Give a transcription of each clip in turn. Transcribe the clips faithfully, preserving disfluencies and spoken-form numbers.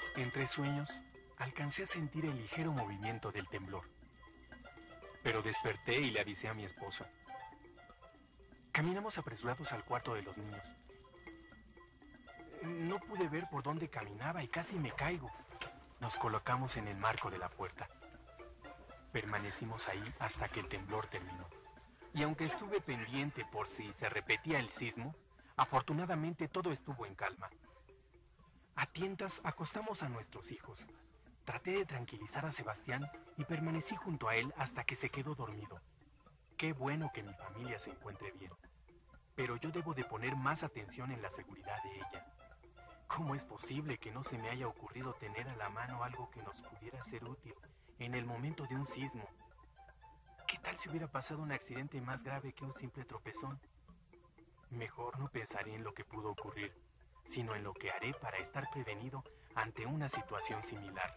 Entre sueños, alcancé a sentir el ligero movimiento del temblor. Pero desperté y le avisé a mi esposa. Caminamos apresurados al cuarto de los niños. No pude ver por dónde caminaba y casi me caigo. Nos colocamos en el marco de la puerta. Permanecimos ahí hasta que el temblor terminó. Y aunque estuve pendiente por si se repetía el sismo, afortunadamente todo estuvo en calma. A tientas acostamos a nuestros hijos. Traté de tranquilizar a Sebastián y permanecí junto a él hasta que se quedó dormido. Qué bueno que mi familia se encuentre bien. Pero yo debo de poner más atención en la seguridad de ella. ¿Cómo es posible que no se me haya ocurrido tener a la mano algo que nos pudiera ser útil en el momento de un sismo? ¿Qué tal si hubiera pasado un accidente más grave que un simple tropezón? Mejor no pensaré en lo que pudo ocurrir, sino en lo que haré para estar prevenido ante una situación similar.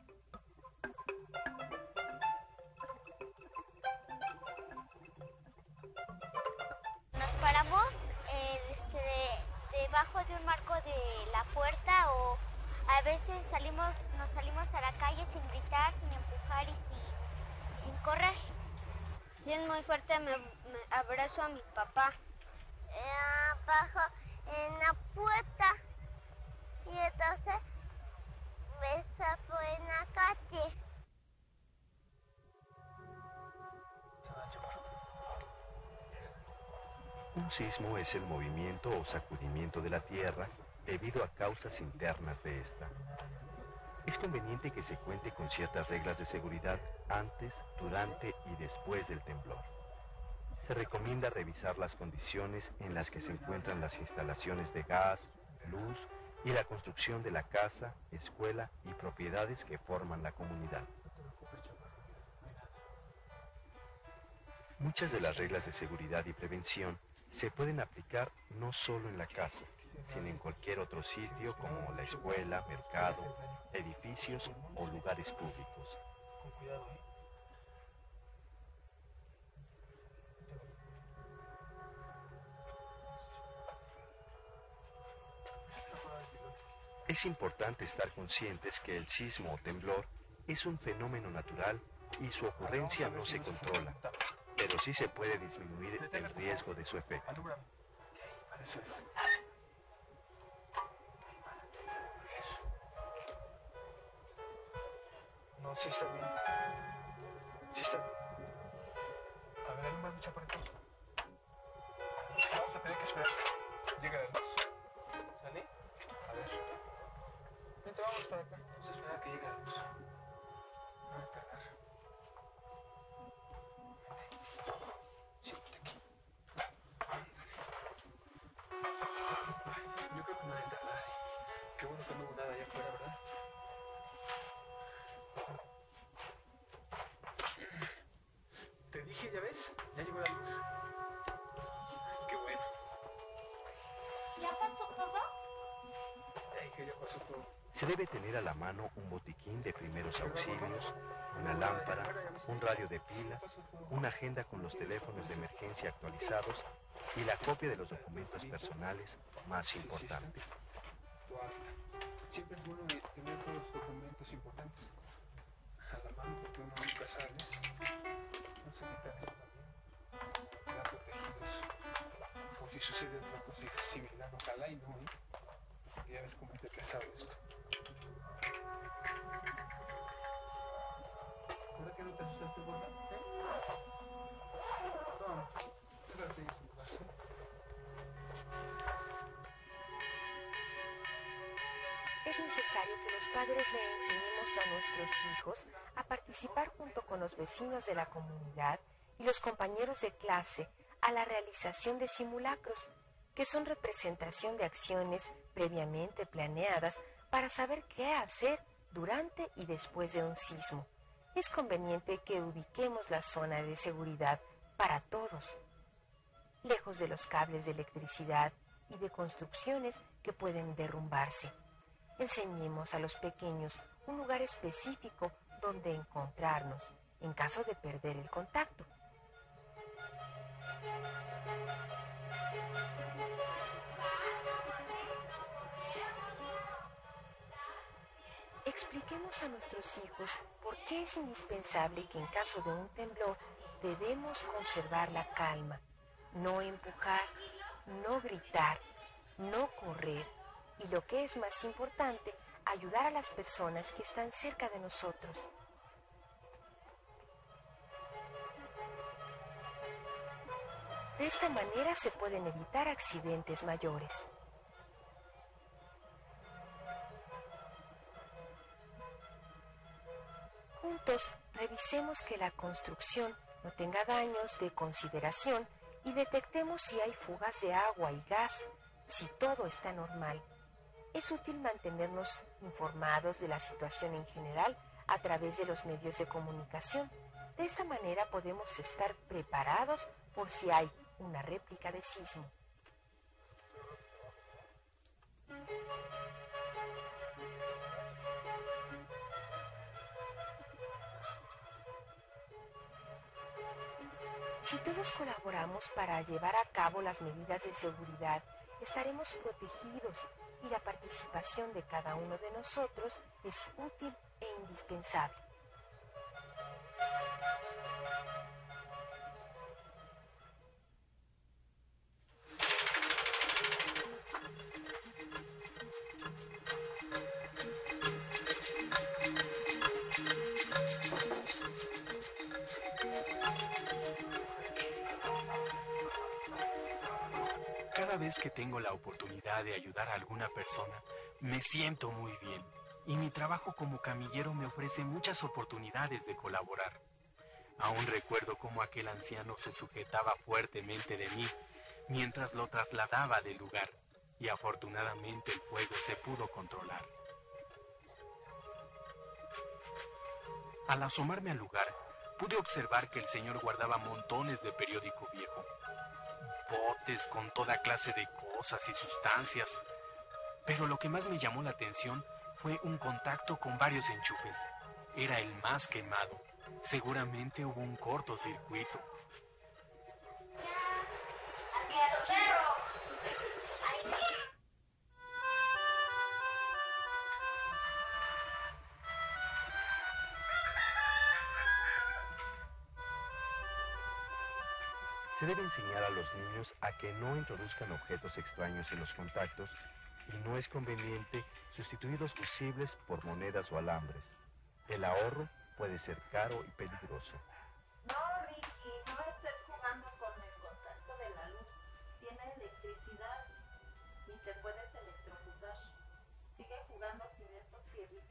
Nos paramos eh, este, debajo de un marco de la puerta o a veces salimos, nos salimos a la calle sin gritar, sin empujar y sin, y sin correr. Si es muy fuerte, me, me abrazo a mi papá. Eh, abajo en la puerta y entonces me sapo en la calle. Un sismo es el movimiento o sacudimiento de la Tierra debido a causas internas de esta. Es conveniente que se cuente con ciertas reglas de seguridad antes, durante y después del temblor. Se recomienda revisar las condiciones en las que se encuentran las instalaciones de gas, luz y la construcción de la casa, escuela y propiedades que forman la comunidad. Muchas de las reglas de seguridad y prevención se pueden aplicar no solo en la casa, sino en cualquier otro sitio como la escuela, mercado, edificios o lugares públicos. Es importante estar conscientes que el sismo o temblor es un fenómeno natural y su ocurrencia no se controla, pero sí se puede disminuir el riesgo de su efecto. Eso es. No, sí está bien. Sí está bien. A ver, hay más mucha por acá. Vamos a tener que esperar. Llega la luz. ¿Sale? A ver. Vente, vamos para acá. Vamos a esperar a que llegue la luz. No va a tardar. Siéntate aquí. Yo creo que no entra nadie. Qué bueno que no hubo nada allá afuera, ¿verdad? Te dije, ¿ya ves? Ya llegó la luz. Qué bueno. ¿Ya pasó todo? Ya dije, ya pasó todo. Se debe tener a la mano un botiquín de primeros auxilios, una lámpara, un radio de pilas, una agenda con los teléfonos de emergencia actualizados y la copia de los documentos personales más importantes. Tu acta. Siempre es bueno tener todos los documentos importantes a la mano porque uno nunca sabes. No se quitan esto también. Quedan protegidos por si sucede otra cosa similar. Ojalá y no, ¿eh? Porque ya ves cómo es de pesado esto. ¿Verdad que no te asustaste, gorda? ¿Eh? No, te las en su casa. Es necesario que los padres le enseñemos a nuestros hijos a participar junto con los vecinos de la comunidad y los compañeros de clase a la realización de simulacros, que son representación de acciones previamente planeadas para saber qué hacer durante y después de un sismo. Es conveniente que ubiquemos la zona de seguridad para todos, lejos de los cables de electricidad y de construcciones que pueden derrumbarse. Enseñemos a los pequeños un lugar específico donde encontrarnos en caso de perder el contacto. Expliquemos a nuestros hijos por qué es indispensable que en caso de un temblor debemos conservar la calma, no empujar, no gritar, no correr y, lo que es más importante, ayudar a las personas que están cerca de nosotros. De esta manera se pueden evitar accidentes mayores. Juntos, revisemos que la construcción no tenga daños de consideración y detectemos si hay fugas de agua y gas, si todo está normal. Es útil mantenernos informados de la situación en general a través de los medios de comunicación. De esta manera podemos estar preparados por si hay una réplica de sismo. Si todos colaboramos para llevar a cabo las medidas de seguridad, estaremos protegidos y la participación de cada uno de nosotros es útil e indispensable. Cada vez que tengo la oportunidad de ayudar a alguna persona, me siento muy bien. Y mi trabajo como camillero me ofrece muchas oportunidades de colaborar. Aún recuerdo cómo aquel anciano se sujetaba fuertemente de mí mientras lo trasladaba del lugar, y afortunadamente el fuego se pudo controlar. Al asomarme al lugar, pude observar que el señor guardaba montones de periódico viejo, botes con toda clase de cosas y sustancias, pero lo que más me llamó la atención fue un contacto con varios enchufes. Era el más quemado. Seguramente hubo un cortocircuito. Se debe enseñar a los niños a que no introduzcan objetos extraños en los contactos y no es conveniente sustituir los fusibles por monedas o alambres. El ahorro puede ser caro y peligroso. No, Ricky, no estés jugando con el contacto de la luz. Tiene electricidad y te puedes electrocutar. Sigue jugando sin estos fierritos.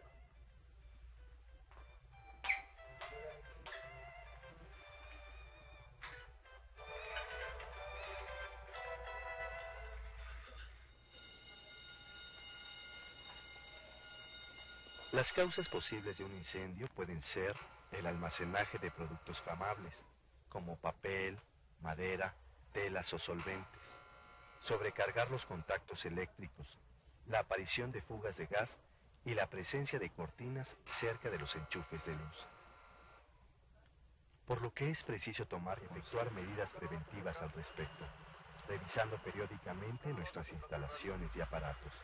Las causas posibles de un incendio pueden ser el almacenaje de productos flamables, como papel, madera, telas o solventes, sobrecargar los contactos eléctricos, la aparición de fugas de gas y la presencia de cortinas cerca de los enchufes de luz. Por lo que es preciso tomar y efectuar medidas preventivas al respecto, revisando periódicamente nuestras instalaciones y aparatos.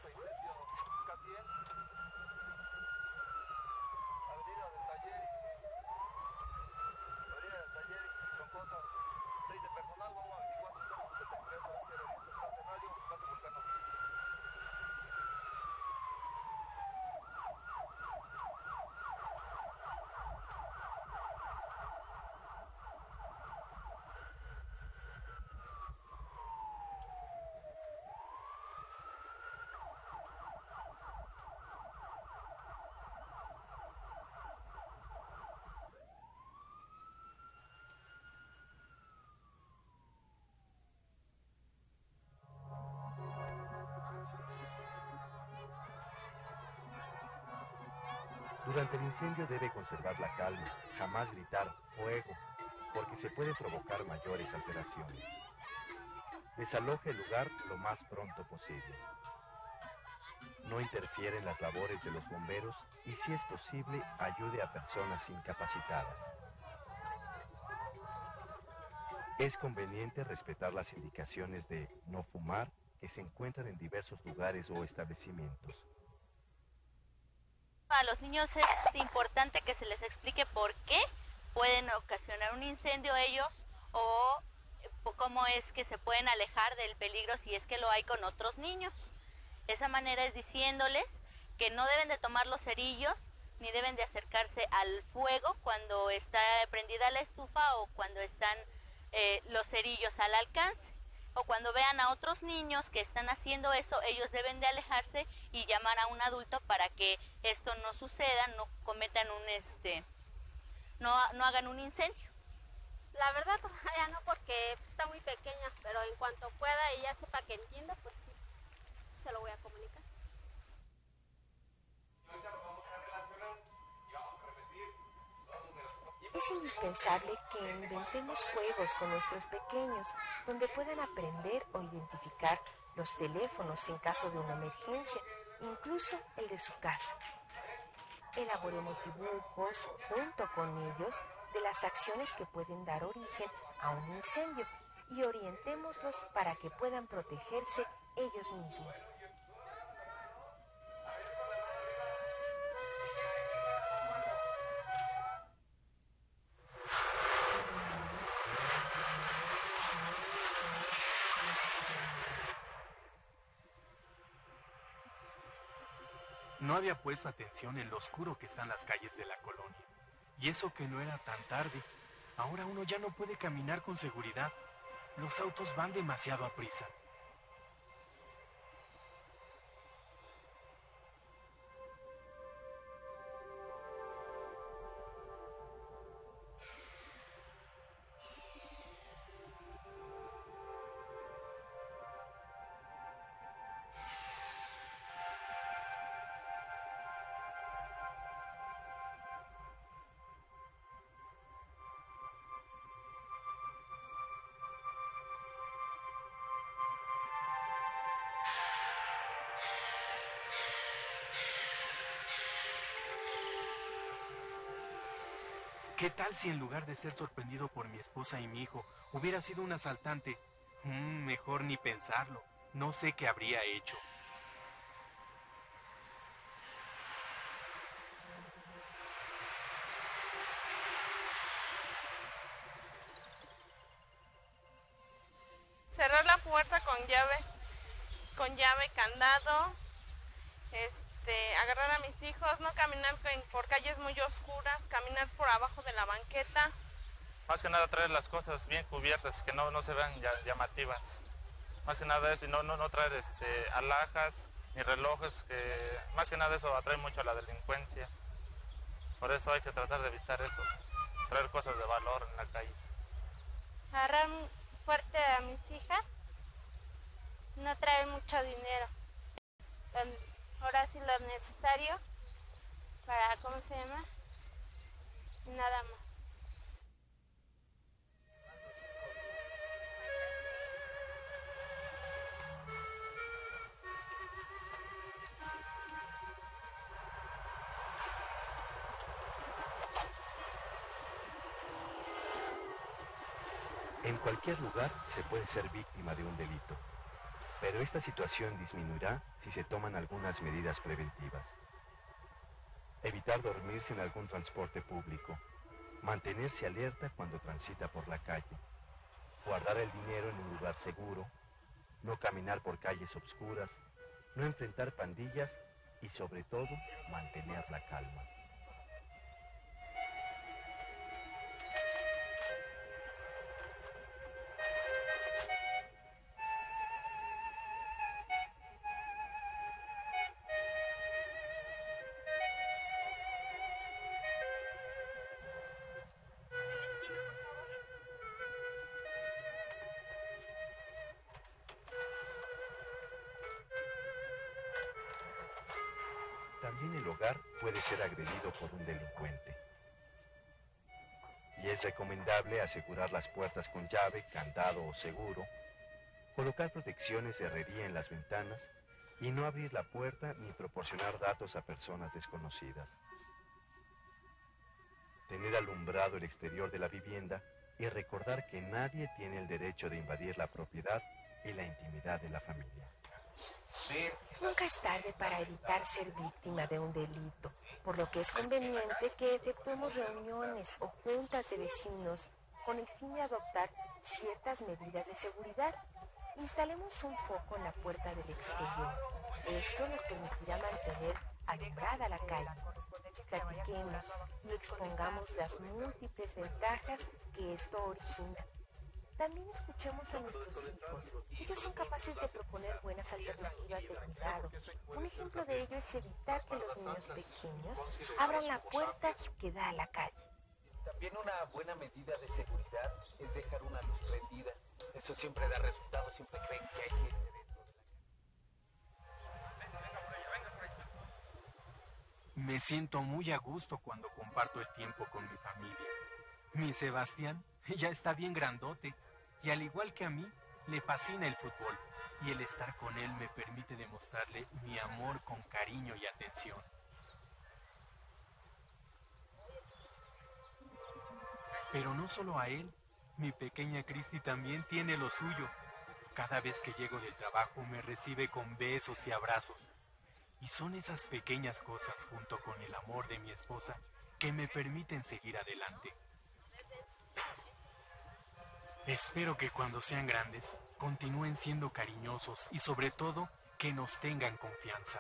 Durante el incendio debe conservar la calma, jamás gritar "fuego", porque se pueden provocar mayores alteraciones. Desaloje el lugar lo más pronto posible. No interfiere en las labores de los bomberos y, si es posible, ayude a personas incapacitadas. Es conveniente respetar las indicaciones de no fumar que se encuentran en diversos lugares o establecimientos. los niños es importante que se les explique por qué pueden ocasionar un incendio ellos o cómo es que se pueden alejar del peligro si es que lo hay con otros niños. Esa manera es diciéndoles que no deben de tomar los cerillos ni deben de acercarse al fuego cuando está prendida la estufa o cuando están eh, los cerillos al alcance. O cuando vean a otros niños que están haciendo eso, ellos deben de alejarse y llamar a un adulto para que esto no suceda, no cometan un este, no, no hagan un incendio. La verdad todavía no, porque pues, está muy pequeña, pero en cuanto pueda y ya sepa que entienda, pues sí, se lo voy a comunicar. Es indispensable que inventemos juegos con nuestros pequeños donde puedan aprender o identificar los teléfonos en caso de una emergencia, incluso el de su casa. Elaboremos dibujos junto con ellos de las acciones que pueden dar origen a un incendio y orientémoslos para que puedan protegerse ellos mismos. No había puesto atención en lo oscuro que están las calles de la colonia. Y eso que no era tan tarde. Ahora uno ya no puede caminar con seguridad. Los autos van demasiado a prisa. ¿Qué tal si en lugar de ser sorprendido por mi esposa y mi hijo, hubiera sido un asaltante? Mm, mejor ni pensarlo. No sé qué habría hecho. Cerrar la puerta con llaves, con llave, candado, este, agarrar a mis hijos, no caminar por calles muy oscuras, caminar por abajo de la banqueta. Más que nada traer las cosas bien cubiertas, que no, no se vean llamativas. Más que nada eso, y no, no, no traer este, alhajas ni relojes, que más que nada eso atrae mucho a la delincuencia. Por eso hay que tratar de evitar eso, traer cosas de valor en la calle. Agarrar fuerte a mis hijas, no traer mucho dinero. Ahora sí lo necesario para, ¿cómo se llama? Nada más. En cualquier lugar se puede ser víctima de un delito, pero esta situación disminuirá si se toman algunas medidas preventivas. Evitar dormirse en algún transporte público, mantenerse alerta cuando transita por la calle, guardar el dinero en un lugar seguro, no caminar por calles oscuras, no enfrentar pandillas y sobre todo mantener la calma. También el hogar puede ser agredido por un delincuente. Y es recomendable asegurar las puertas con llave, candado o seguro, colocar protecciones de herrería en las ventanas y no abrir la puerta ni proporcionar datos a personas desconocidas. Tener alumbrado el exterior de la vivienda y recordar que nadie tiene el derecho de invadir la propiedad y la intimidad de la familia. Nunca es tarde para evitar ser víctima de un delito, por lo que es conveniente que efectuemos reuniones o juntas de vecinos con el fin de adoptar ciertas medidas de seguridad. Instalemos un foco en la puerta del exterior. Esto nos permitirá mantener alumbrada la calle. Platiquemos y expongamos las múltiples ventajas que esto origina. También escuchemos a nuestros hijos. Ellos son capaces de proponer buenas alternativas de cuidado. Un ejemplo de ello es evitar que los niños pequeños abran la puerta que da a la calle. También una buena medida de seguridad es dejar una luz prendida. Eso siempre da resultados, siempre creen que hay gente dentro de la casa. Me siento muy a gusto cuando comparto el tiempo con mi familia. Mi Sebastián ya está bien grandote y al igual que a mí, le fascina el fútbol y el estar con él me permite demostrarle mi amor con cariño y atención. Pero no solo a él, mi pequeña Cristi también tiene lo suyo. Cada vez que llego del trabajo me recibe con besos y abrazos. Y son esas pequeñas cosas junto con el amor de mi esposa que me permiten seguir adelante. Espero que cuando sean grandes continúen siendo cariñosos y sobre todo que nos tengan confianza.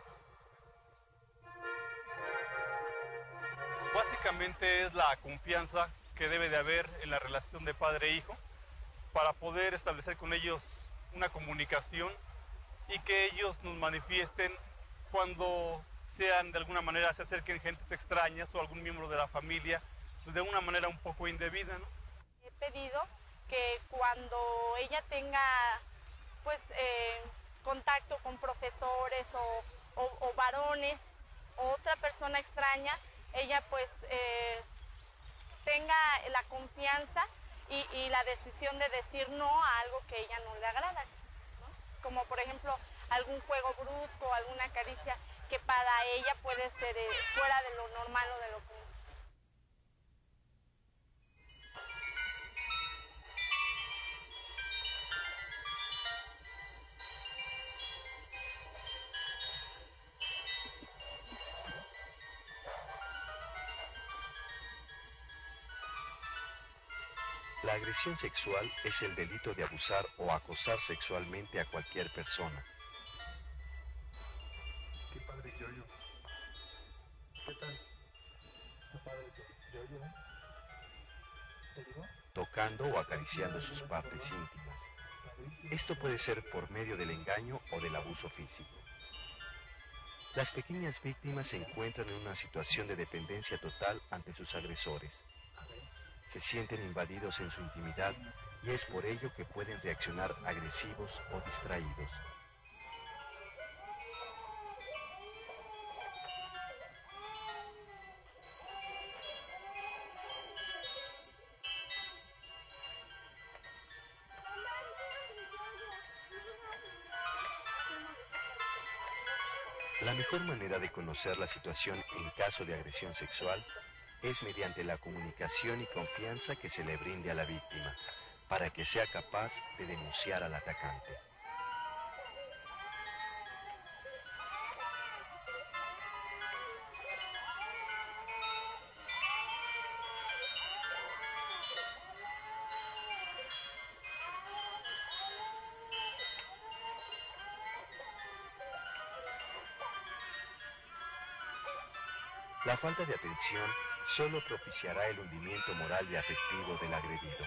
Básicamente es la confianza que debe de haber en la relación de padre e hijo para poder establecer con ellos una comunicación y que ellos nos manifiesten cuando sean de alguna manera se acerquen gentes extrañas o algún miembro de la familia de una manera un poco indebida, ¿no? He pedido que cuando ella tenga pues eh, contacto con profesores o, o, o varones o otra persona extraña, ella pues eh, tenga la confianza y, y la decisión de decir no a algo que a ella no le agrada, ¿no? Como por ejemplo algún juego brusco o alguna caricia que para ella puede ser eh, fuera de lo normal o de lo común. La agresión sexual es el delito de abusar o acosar sexualmente a cualquier persona. Qué padre Yoyo. ¿Qué tal? Qué padre Yoyo, ¿eh? ¿Te digo? Tocando o acariciando sus partes íntimas. Esto puede ser por medio del engaño o del abuso físico. Las pequeñas víctimas se encuentran en una situación de dependencia total ante sus agresores. Se sienten invadidos en su intimidad y es por ello que pueden reaccionar agresivos o distraídos. La mejor manera de conocer la situación en caso de agresión sexual es mediante la comunicación y confianza que se le brinde a la víctima, para que sea capaz de denunciar al atacante. La falta de atención solo propiciará el hundimiento moral y afectivo del agredido.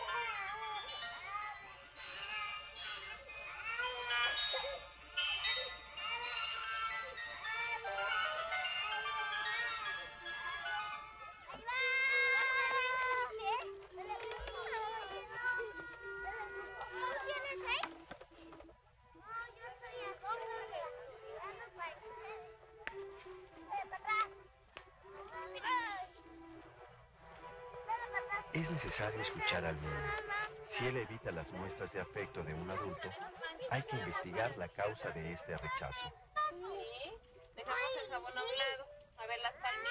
Es necesario escuchar al niño. Si él evita las muestras de afecto de un adulto, hay que investigar la causa de este rechazo. Sí, dejamos el jabón a un lado, a ver las palmitas.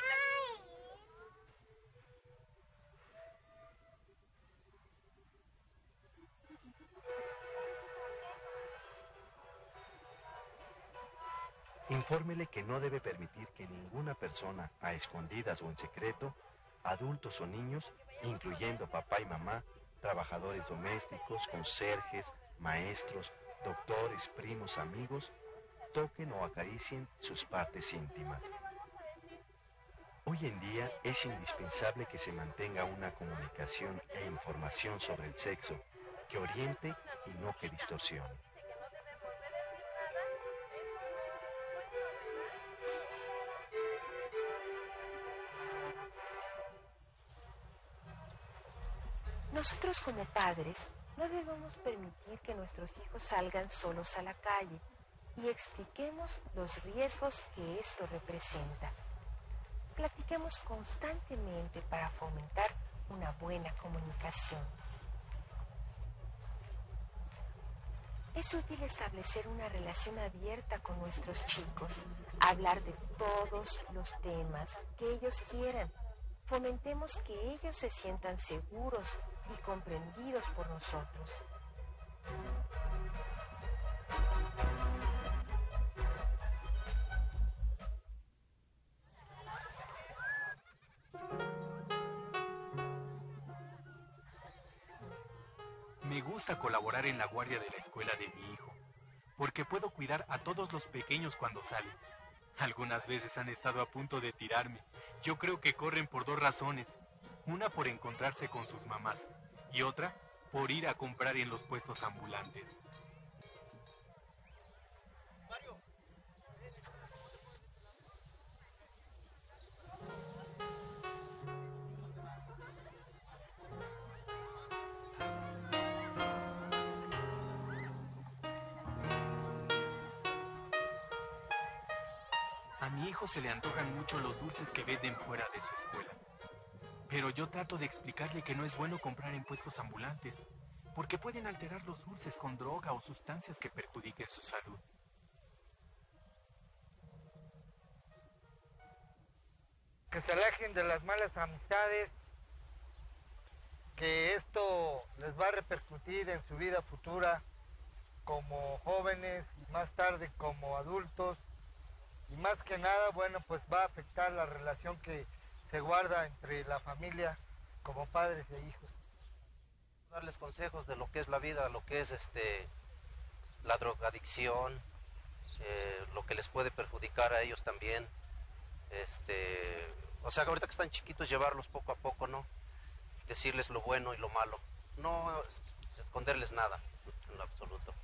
Infórmele que no debe permitir que ninguna persona, a escondidas o en secreto, adultos o niños, incluyendo papá y mamá, trabajadores domésticos, conserjes, maestros, doctores, primos, amigos, toquen o acaricien sus partes íntimas. Hoy en día es indispensable que se mantenga una comunicación e información sobre el sexo que oriente y no que distorsione. Nosotros como padres no debemos permitir que nuestros hijos salgan solos a la calle y expliquemos los riesgos que esto representa. Platiquemos constantemente para fomentar una buena comunicación. Es útil establecer una relación abierta con nuestros chicos, hablar de todos los temas que ellos quieran. Fomentemos que ellos se sientan seguros y comprendidos por nosotros. Me gusta colaborar en la guardia de la escuela de mi hijo, porque puedo cuidar a todos los pequeños cuando salen. Algunas veces han estado a punto de tirarme. Yo creo que corren por dos razones. Una por encontrarse con sus mamás y otra por ir a comprar en los puestos ambulantes. A mi hijo se le antojan mucho los dulces que venden fuera de su escuela. Pero yo trato de explicarle que no es bueno comprar en puestos ambulantes, porque pueden alterar los dulces con droga o sustancias que perjudiquen su salud. Que se alejen de las malas amistades, que esto les va a repercutir en su vida futura como jóvenes y más tarde como adultos. Y más que nada, bueno, pues va a afectar la relación que se guarda entre la familia como padres e hijos. Darles consejos de lo que es la vida, lo que es este, la drogadicción, eh, lo que les puede perjudicar a ellos también. Este, o sea, ahorita que están chiquitos, llevarlos poco a poco, ¿no? Decirles lo bueno y lo malo. No esconderles nada, en lo absoluto.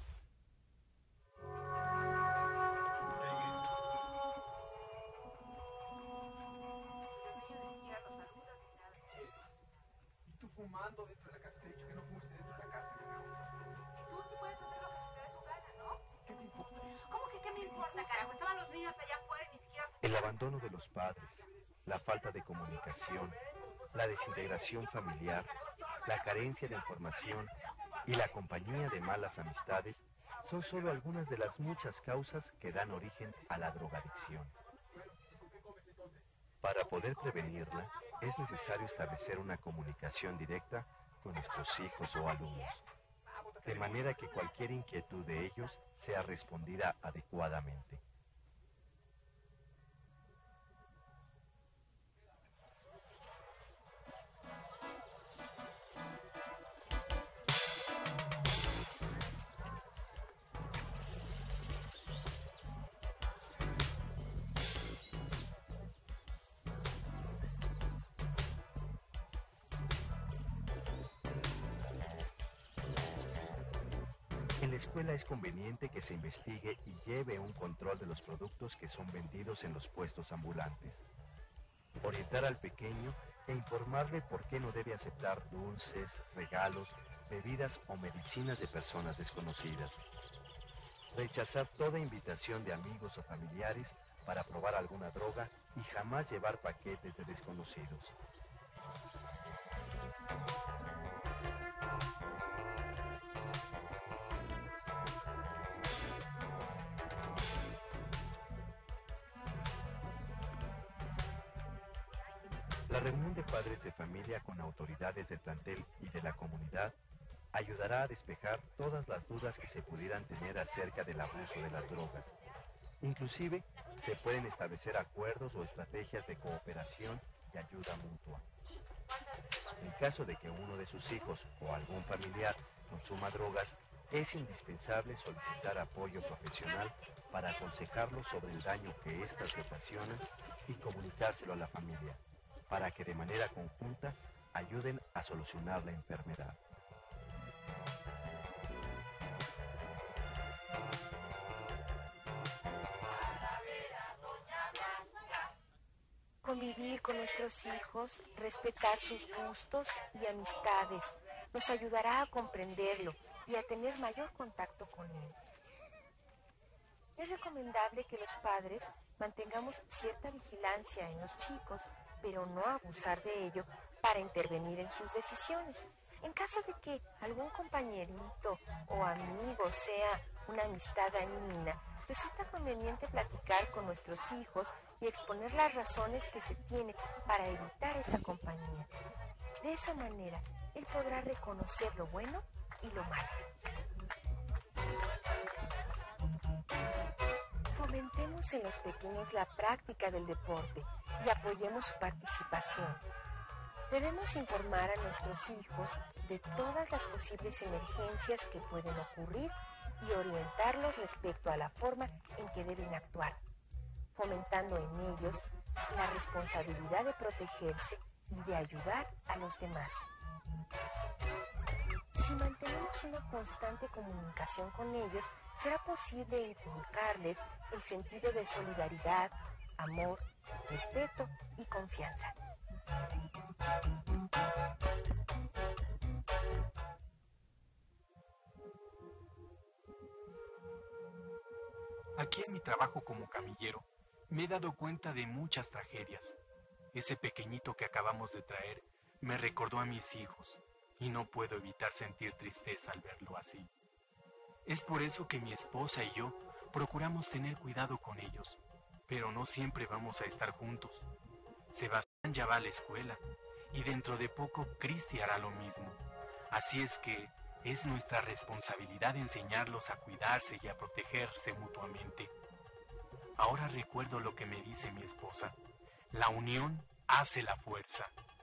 Fumando dentro de la casa, te he dicho que no fumes dentro de la casa. Tú sí puedes hacer lo que se te dé tu gana, ¿no? ¿Qué te importa eso? ¿Cómo que qué me importa, carajo? Estaban los niños allá afuera y ni siquiera... El abandono de los padres, la falta de comunicación, la desintegración familiar, la carencia de información y la compañía de malas amistades son solo algunas de las muchas causas que dan origen a la drogadicción. Para poder prevenirla, es necesario establecer una comunicación directa con nuestros hijos o alumnos, de manera que cualquier inquietud de ellos sea respondida adecuadamente. En la escuela es conveniente que se investigue y lleve un control de los productos que son vendidos en los puestos ambulantes. Orientar al pequeño e informarle por qué no debe aceptar dulces, regalos, bebidas o medicinas de personas desconocidas. Rechazar toda invitación de amigos o familiares para probar alguna droga y jamás llevar paquetes de desconocidos. La reunión de padres de familia con autoridades del plantel y de la comunidad ayudará a despejar todas las dudas que se pudieran tener acerca del abuso de las drogas, Inclusive, se pueden establecer acuerdos o estrategias de cooperación y ayuda mutua. En caso de que uno de sus hijos o algún familiar consuma drogas, es indispensable solicitar apoyo profesional para aconsejarlo sobre el daño que éstas le ocasionan y comunicárselo a la familia, para que de manera conjunta ayuden a solucionar la enfermedad. Convivir con nuestros hijos, respetar sus gustos y amistades, nos ayudará a comprenderlo y a tener mayor contacto con él. Es recomendable que los padres mantengamos cierta vigilancia en los chicos, pero no abusar de ello para intervenir en sus decisiones. En caso de que algún compañerito o amigo sea una amistad dañina, resulta conveniente platicar con nuestros hijos y exponer las razones que se tiene para evitar esa compañía. De esa manera, él podrá reconocer lo bueno y lo malo. Fomentemos en los pequeños la práctica del deporte y apoyemos su participación. Debemos informar a nuestros hijos de todas las posibles emergencias que pueden ocurrir y orientarlos respecto a la forma en que deben actuar, fomentando en ellos la responsabilidad de protegerse y de ayudar a los demás. Si mantenemos una constante comunicación con ellos, será posible inculcarles el sentido de solidaridad, amor, respeto y confianza. Aquí en mi trabajo como camillero, me he dado cuenta de muchas tragedias. Ese pequeñito que acabamos de traer me recordó a mis hijos y no puedo evitar sentir tristeza al verlo así. Es por eso que mi esposa y yo procuramos tener cuidado con ellos, pero no siempre vamos a estar juntos. Sebastián ya va a la escuela y dentro de poco Cristi hará lo mismo. Así es que es nuestra responsabilidad enseñarlos a cuidarse y a protegerse mutuamente. Ahora recuerdo lo que me dice mi esposa: la unión hace la fuerza.